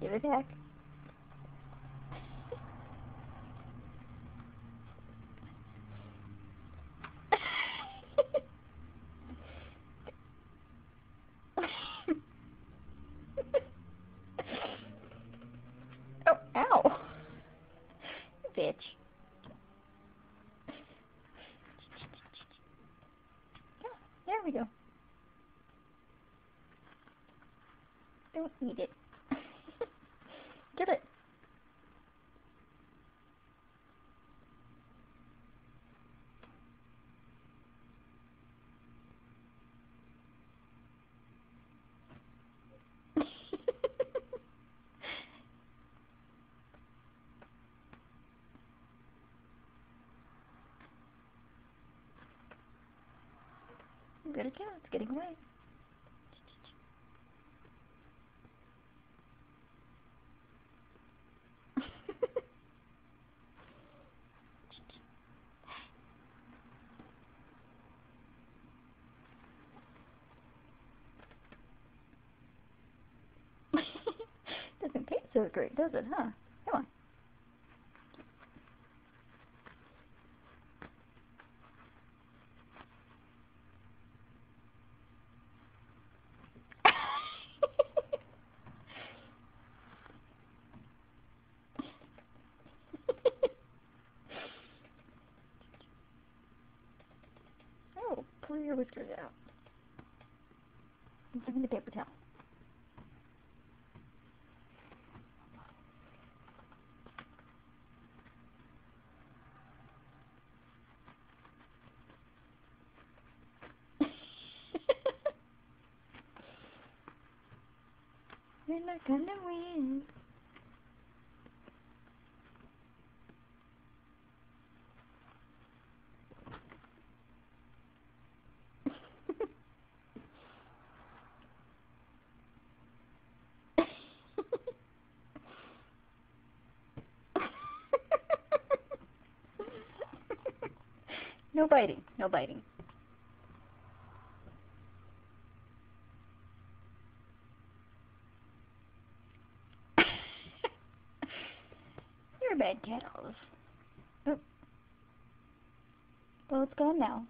Give it back. Oh, ow. Bitch. Oh, there we go. Don't eat it. Kill it. Good as go. It's getting away. Doesn't taste so great, does it, huh? Come on. Oh, pull your whiskers out. And give me the paper towel. You're not gonna win. No biting. No biting. You're a bad cat, Olive. Oh. Well, it's gone now.